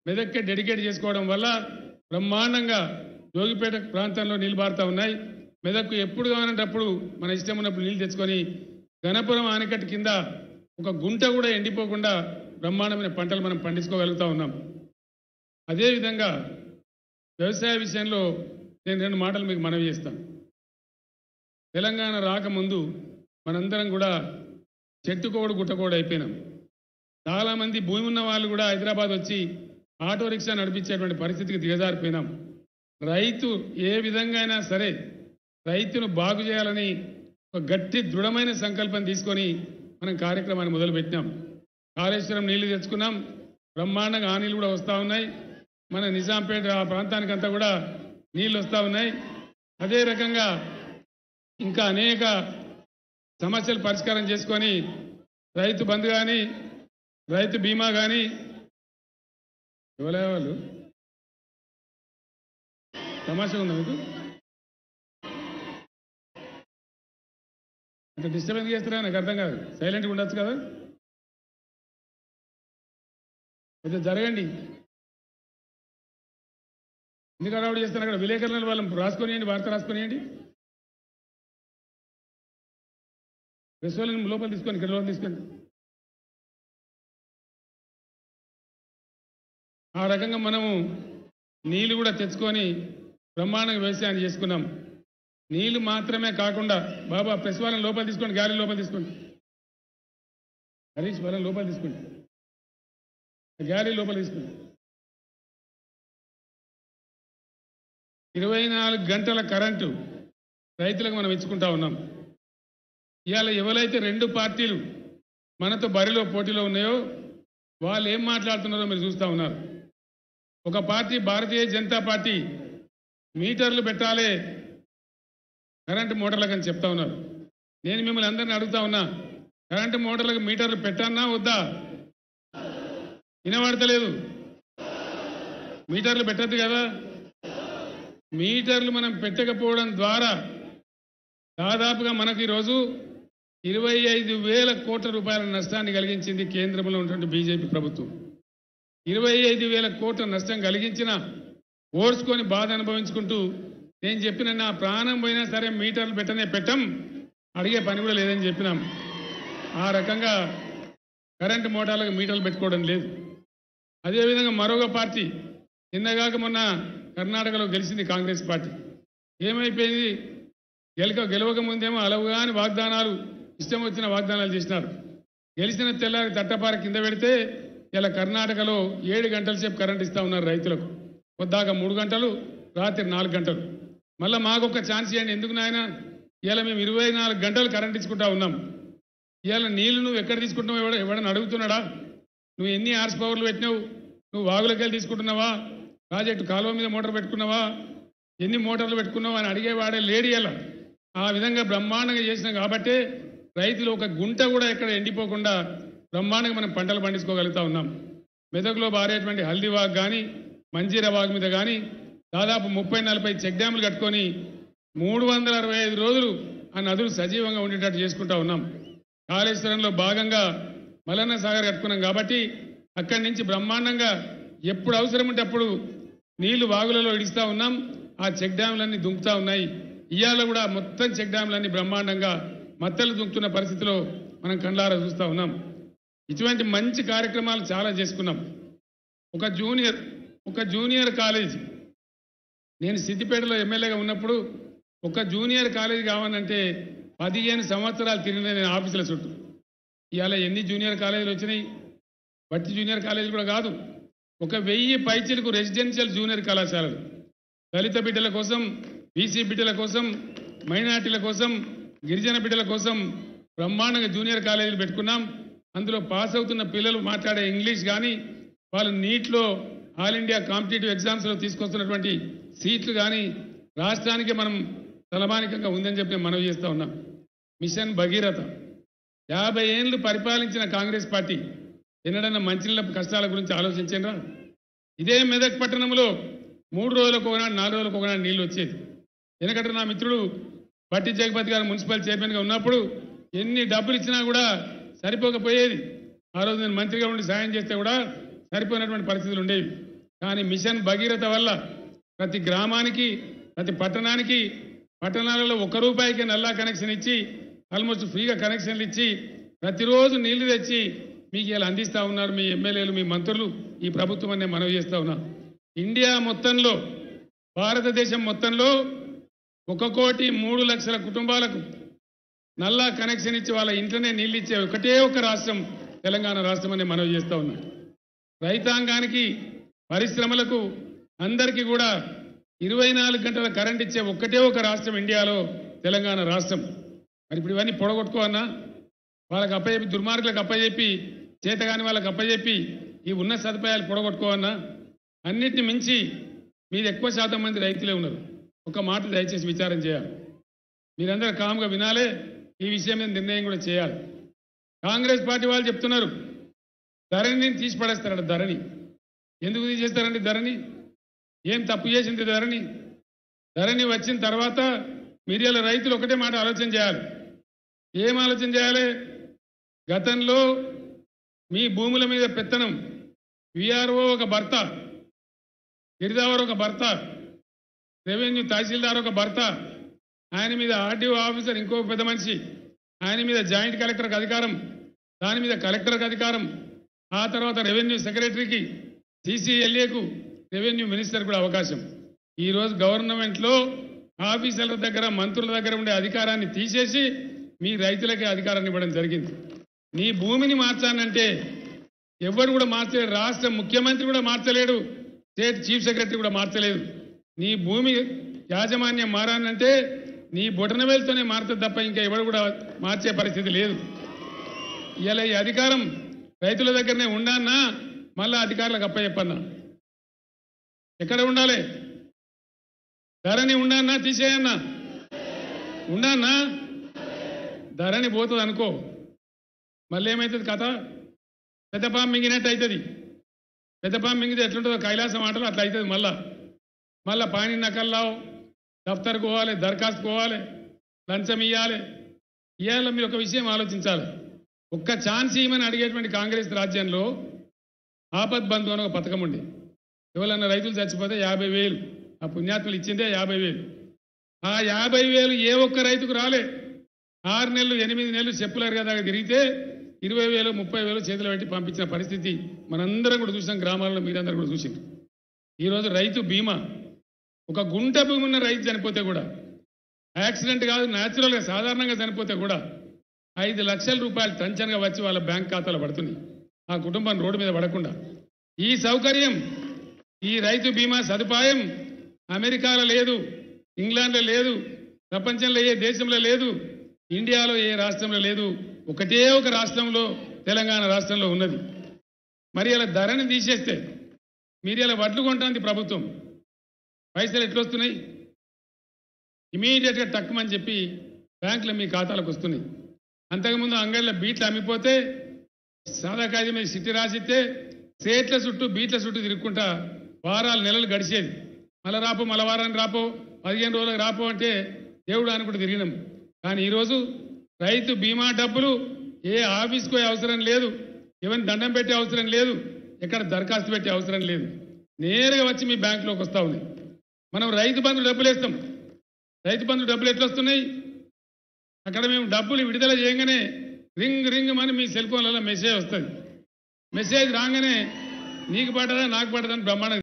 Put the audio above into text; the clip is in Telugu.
మెదక్కి డెడికేట్ చేసుకోవడం వల్ల బ్రహ్మాండంగా జోగిపేట ప్రాంతంలో నీళ్లు బారుతా ఉన్నాయి. మెదక్కు ఎప్పుడు కావాలంటే అప్పుడు మన ఇష్టం ఉన్నప్పుడు నీళ్లు తెచ్చుకొని గణపురం ఆనకట్ట కింద ఒక గుంట కూడా ఎండిపోకుండా బ్రహ్మాండమైన పంటలు మనం పండించుకోగలుగుతా ఉన్నాం. అదేవిధంగా వ్యవసాయ విషయంలో నేను 2 మాటలు మీకు మనవి చేస్తాను. తెలంగాణ రాకముందు మనందరం కూడా చెట్టుకోడు గుట్టకోడు అయిపోయినాం. చాలామంది భూమి ఉన్న వాళ్ళు కూడా హైదరాబాద్ వచ్చి ఆటో రిక్షా నడిపించేటువంటి పరిస్థితికి దిగజారిపోయినాం. రైతు ఏ విధంగా అయినా సరే రైతును బాగు చేయాలని ఒక గట్టి దృఢమైన సంకల్పం తీసుకొని మనం కార్యక్రమాన్ని మొదలుపెట్టినాం. కాళేశ్వరం నీళ్లు తెచ్చుకున్నాం. బ్రహ్మాండంగా ఆ నీళ్ళు కూడా వస్తూ ఉన్నాయి. మన నిజాంపేట ఆ ప్రాంతానికంతా కూడా నీళ్ళు వస్తూ ఉన్నాయి. అదే రకంగా ఇంకా అనేక సమస్యలు పరిష్కారం చేసుకొని రైతు బంధు కానీ రైతు బీమా కానీ ఇవ్వలే వాళ్ళు సమస్య ఉందా మీకు? అంటే డిస్టర్బెన్స్ చేస్తారా నాకు అర్థం కాదు. సైలెంట్గా ఉండొచ్చు కదా. అయితే జరగండి. ఎందుకు అడవాడు చేస్తాను? అక్కడ విలేకరులను వాళ్ళని రాసుకొనియండి, వార్త రాసుకొనియండి. ప్రెస్ వాళ్ళని లోపల తీసుకొని ఇక్కడ లోపల తీసుకొని ఆ రకంగా మనము నీళ్లు కూడా తెచ్చుకొని బ్రహ్మాండంగా వ్యవసాయాన్ని చేసుకున్నాం. నీళ్లు మాత్రమే కాకుండా బాబా ప్రెస్ వాళ్ళని లోపల తీసుకోండి, గ్యాలరీ లోపల తీసుకోండి, హరీష్ వాళ్ళని లోపల తీసుకోండి, గ్యాలరీ లోపల తీసుకోండి. 24 గంటల కరెంటు రైతులకు మనం ఇచ్చుకుంటా ఉన్నాం. ఇవాళ ఎవరైతే 2 పార్టీలు మనతో బరిలో పోటీలో ఉన్నాయో వాళ్ళు ఏం మాట్లాడుతున్నారో మీరు చూస్తూ ఉన్నారు. ఒక పార్టీ భారతీయ జనతా పార్టీ మీటర్లు పెట్టాలి కరెంటు మోటార్లకు అని చెప్తా ఉన్నారు. నేను మిమ్మల్ని అందరినీ అడుగుతా ఉన్నా, కరెంటు మోటార్లకు మీటర్లు పెట్టన్నా వద్దా? వినబడతలేదు. మీటర్లు పెట్టద్దు కదా. మీటర్లు మనం పెట్టకపోవడం ద్వారా దాదాపుగా మనకు ఈరోజు 25,000 కోట్ల రూపాయల నష్టాన్ని కలిగించింది కేంద్రంలో ఉన్నటువంటి బీజేపీ ప్రభుత్వం. 25,000 కోట్ల నష్టం కలిగించిన ఓర్చుకొని బాధ అనుభవించుకుంటూ నేను చెప్పిన నా ప్రాణం పోయినా సరే మీటర్లు పెట్టం, అడిగే పని కూడా లేదని చెప్పినాం. ఆ రకంగా కరెంటు మోటార్లకు మీటర్లు పెట్టుకోవడం లేదు. అదేవిధంగా మరొక పార్టీ నిన్నగాక మొన్న కర్ణాటకలో గెలిచింది కాంగ్రెస్ పార్టీ. ఏమైపోయింది? గెలవక ముందేమో అలవుగాని వాగ్దానాలు, ఇష్టం వచ్చిన వాగ్దానాలు చేసినారు. గెలిచిన తెల్లారి తట్టపార కింద పెడితే ఇలా కర్ణాటకలో 7 గంటల సేపు కరెంట్ ఇస్తూ ఉన్నారు రైతులకు. పొద్దాక 3 గంటలు, రాత్రి 4 గంటలు. మళ్ళీ మాకొక ఛాన్స్ ఇవ్వండి. ఎందుకు నాయన? ఇలా మేము 24 గంటలు కరెంట్ ఇచ్చుకుంటా ఉన్నాం. ఇలా నీళ్లు నువ్వు ఎక్కడ తీసుకుంటున్నావు ఎవడని అడుగుతున్నాడా? నువ్వు ఎన్ని హార్స్ పవర్లు పెట్టినావు? నువ్వు వాగులకి వెళ్ళి తీసుకుంటున్నావా? ప్రాజెక్టు కాలువ మీద మోటార్ పెట్టుకున్నావా? ఎన్ని మోటార్లు పెట్టుకున్నావు అని అడిగేవాడే లేడీ. ఇలా ఆ విధంగా బ్రహ్మాండంగా చేసినాం కాబట్టి రైతులు ఒక గుంట కూడా ఎక్కడ ఎండిపోకుండా బ్రహ్మాండంగా మనం పంటలు పండించుకోగలుగుతా ఉన్నాం. మెదక్లో బారేటువంటి హల్దీ వాగ్ కానీ మంజీరా వాగ్ మీద కానీ దాదాపు 30-40 చెక్ డ్యాములు కట్టుకొని 365 రోజులు ఆ నదులు సజీవంగా ఉండేటట్టు చేసుకుంటా ఉన్నాం. కాళేశ్వరంలో భాగంగా మల్లన్న సాగర్ కట్టుకున్నాం కాబట్టి అక్కడి నుంచి బ్రహ్మాండంగా ఎప్పుడు అవసరం ఉంటే అప్పుడు నీళ్లు వాగులలో ఇడిస్తూ ఉన్నాం. ఆ చెక్ డ్యాములన్నీ దుంకుతా ఉన్నాయి. ఇవాళ కూడా మొత్తం చెక్ డ్యాములన్నీ బ్రహ్మాండంగా మత్తలు దుంకుతున్న పరిస్థితిలో మనం కళ్ళారా చూస్తూ ఉన్నాం. ఇటువంటి మంచి కార్యక్రమాలు చాలా చేసుకున్నాం. ఒక జూనియర్ కాలేజ్, నేను సిద్దిపేటలో ఎమ్మెల్యేగా ఉన్నప్పుడు ఒక జూనియర్ కాలేజ్ కావాలంటే 15 సంవత్సరాలు తిరిగిన నేను ఆఫీసుల చుట్టూ. ఇవాళ ఎన్ని జూనియర్ కాలేజీలు వచ్చినాయి? బట్టి జూనియర్ కాలేజీలు కూడా కాదు, 1000 పైచీలకు రెసిడెన్షియల్ జూనియర్ కళాశాలలు దళిత బిడ్డల కోసం, బీసీ బిడ్డల కోసం, మైనార్టీల కోసం, గిరిజన బిడ్డల కోసం బ్రహ్మాండంగా జూనియర్ కాలేజీలు పెట్టుకున్నాం. అందులో పాస్ అవుతున్న పిల్లలు మాట్లాడే ఇంగ్లీష్ కానీ, వాళ్ళు నీట్లో ఆల్ ఇండియా కాంపిటేటివ్ ఎగ్జామ్స్లో తీసుకొస్తున్నటువంటి సీట్లు కానీ రాష్ట్రానికి మనం తలమానికంగా ఉందని చెప్పి మనవి చేస్తూ ఉన్నాం. మిషన్ భగీరథ 50 ఏళ్ళు పరిపాలించిన కాంగ్రెస్ పార్టీ ఎన్నడన్నా మంచినీళ్ళ కష్టాల గురించి ఆలోచించరా? ఇదే మెదక్ పట్టణంలో 3 రోజులకు ఒకనాడు 4 రోజులకు ఒకనాడు నీళ్ళు వచ్చేది. ఎందుకంటే నా మిత్రుడు బట్టి జగపతి గారు మున్సిపల్ చైర్మన్గా ఉన్నప్పుడు ఎన్ని డబ్బులు ఇచ్చినా కూడా సరిపోకపోయేది. ఆ రోజు నేను మంత్రిగా ఉండి సాయం చేస్తే కూడా సరిపోయినటువంటి పరిస్థితులు ఉండేవి. కానీ మిషన్ భగీరథ వల్ల ప్రతి గ్రామానికి ప్రతి పట్టణానికి పట్టణాలలో ₹1 నల్లా కనెక్షన్ ఇచ్చి ఆల్మోస్ట్ ఫ్రీగా కనెక్షన్లు ఇచ్చి ప్రతిరోజు నీళ్లు తెచ్చి మీకు ఇలా అందిస్తూ ఉన్నారు మీ ఎమ్మెల్యేలు మీ మంత్రులు ఈ ప్రభుత్వం అనే మనవి చేస్తూ ఉన్నా. ఇండియా మొత్తంలో భారతదేశం మొత్తంలో 1,03,00,000 కుటుంబాలకు నల్లా కనెక్షన్ ఇచ్చి వాళ్ళ ఇంట్లోనే నీళ్ళు ఇచ్చే ఒకటే ఒక రాష్ట్రం తెలంగాణ రాష్ట్రం అనే మనవి చేస్తూ ఉన్నాం. రైతాంగానికి పరిశ్రమలకు అందరికీ కూడా 24 గంటల కరెంట్ ఇచ్చే ఒక్కటే ఒక రాష్ట్రం ఇండియాలో తెలంగాణ రాష్ట్రం. మరి ఇప్పుడు ఇవన్నీ పొడగొట్టుకోవన్నా వాళ్ళకి అప్పచెప్పి దుర్మార్గులకు అప్పచెప్పి చేతగాని వాళ్ళకి అప్పచెప్పి ఈ ఉన్న సదుపాయాలు పొడగొట్టుకోవన్నా అన్నిటిని మించి మీరు ఎక్కువ శాతం మంది రైతులే ఉన్నారు. ఒక మాట దయచేసి విచారం చేయాలి. మీరందరూ కామ్గా వినాలే, ఈ విషయం మీద నిర్ణయం కూడా చేయాలి. కాంగ్రెస్ పార్టీ వాళ్ళు చెప్తున్నారు ధరణిని తీసి పడేస్తారట. ధరణి ఎందుకు తీసేస్తారండి? ధరణి ఏం తప్పు చేసింది? ధరణి వచ్చిన తర్వాత మీడియాలో రైతులు ఒకటే మాట ఆలోచన చేయాలి. ఏం ఆలోచన చేయాలి? గతంలో మీ భూముల మీద పెత్తనం విఆర్ఓ ఒక భర్త, గిరిదావర్ ఒక భర్త, రెవెన్యూ తహసీల్దార్ ఒక భర్త, ఆయన మీద ఆర్డీఓ ఆఫీసర్ ఇంకో పెద్ద మనిషి, ఆయన మీద జాయింట్ కలెక్టర్కి అధికారం, దాని మీద కలెక్టర్కి అధికారం, ఆ తర్వాత రెవెన్యూ సెక్రటరీకి, సీసీఎల్ఏకు, రెవెన్యూ మినిస్టర్ కూడా అవకాశం. ఈరోజు గవర్నమెంట్లో ఆఫీసర్ల దగ్గర మంత్రుల దగ్గర ఉండే అధికారాన్ని తీసేసి మీ రైతులకే అధికారాన్ని ఇవ్వడం జరిగింది. నీ భూమిని మార్చానంటే ఎవరు కూడా మార్చలేడు. రాష్ట్ర ముఖ్యమంత్రి కూడా మార్చలేడు, స్టేట్ చీఫ్ సెక్రటరీ కూడా మార్చలేదు. నీ భూమి యాజమాన్యం మారానంటే నీ బొటనవేలుతోనే మారుతుంది తప్ప ఇంకా ఎవరు కూడా మార్చే పరిస్థితి లేదు. ఇలా ఈ అధికారం రైతుల దగ్గరనే ఉండన్నా మళ్ళా అధికారులకు అప్పచెప్పన్నా? ఎక్కడ ఉండాలి? ధరణి ఉండన్నా తీసేయన్నా? ఉండన్నా? ధరణి పోతుంది అనుకో, మళ్ళీ ఏమవుతుంది కథ? పెద్ద పాము మింగినట్టు అవుతుంది. పెద్ద పాము మింగితే ఎట్లుంటుందో కైలాసం ఆటలు అట్లా అవుతుంది. మళ్ళా పాని నకల్లావు, దఫ్తర్కు పోవాలి, దరఖాస్తు పోవాలి, లంచం ఇవ్వాలి. ఇవాళ మీరు ఒక విషయం ఆలోచించాలి. ఒక్క ఛాన్స్ ఇవ్వమని అడిగేటువంటి కాంగ్రెస్ రాజ్యంలో ఆపద్ బంధు అని ఒక పథకం ఉండి ఎవరన్నా రైతులు చచ్చిపోతే 50,000 ఆ పుణ్యాత్మలు ఇచ్చిందే 50,000. ఆ 50,000 ఏ ఒక్క రైతుకు రాలే. 6 నెలలు 8 నెలలు చెప్పులారు కదా తిరిగితే 20,000 30,000 చేతులు పెట్టి పంపించిన పరిస్థితి మనందరం కూడా చూసాం. గ్రామాల్లో మీరందరూ కూడా చూసారు. ఈరోజు రైతు బీమా, ఒక గుంట భూమి ఉన్న రైతు చనిపోతే కూడా, యాక్సిడెంట్ కాదు న్యాచురల్గా సాధారణంగా చనిపోతే కూడా 5 లక్షల రూపాయలు టంచన్గా వచ్చి వాళ్ళ బ్యాంక్ ఖాతాలో పడుతుంది. ఆ కుటుంబం రోడ్డు మీద పడకుండా. ఈ సౌకర్యం, ఈ రైతు బీమా సదుపాయం అమెరికాలో లేదు, ఇంగ్లాండ్లో లేదు, ప్రపంచంలో ఏ దేశంలో లేదు, ఇండియాలో ఏ రాష్ట్రంలో లేదు. ఒకటే ఒక రాష్ట్రంలో, తెలంగాణ రాష్ట్రంలో ఉన్నది. మరి అలా ధరని తీసేస్తే మీరు ఇలా వడ్లు కొంటుంది ప్రభుత్వం, పైసలు ఎట్లొస్తున్నాయి? ఇమీడియట్గా తక్కువని చెప్పి బ్యాంకులో మీ ఖాతాలకు వస్తున్నాయి. అంతకుముందు అంగళ్ళ బీట్లు అమ్మిపోతే సాదా కాజీ మీద సిట్టి రాసిస్తే సేట్ల చుట్టూ బీట్ల చుట్టూ తిరుక్కుంటా వారాలు నెలలు గడిచేది. మళ్ళీ రాపో, మళ్ళీ వారానికి రాపో, 15 రోజులకు రాపో అంటే దేవుడు అనుకుంటూ తిరిగినాం. కానీ ఈరోజు రైతు బీమా డబ్బులు ఏ ఆఫీస్కి పోయే అవసరం లేదు, ఎవరిని దండం పెట్టే అవసరం లేదు, ఎక్కడ దరఖాస్తు పెట్టే అవసరం లేదు. నేరుగా వచ్చి మీ బ్యాంకులోకి వస్తూ ఉంది. మనం రైతు బంధు డబ్బులు వేస్తాం. రైతు బంధు డబ్బులు ఎట్లా వస్తున్నాయి? అక్కడ మేము డబ్బులు విడుదల చేయగానే రింగ్ రింగ్ అని మీ సెల్ ఫోన్లలో మెసేజ్ వస్తుంది. మెసేజ్ రాగానే నీకు పడ్డదా నాకు పడ్డదని బ్రహ్మాండంగా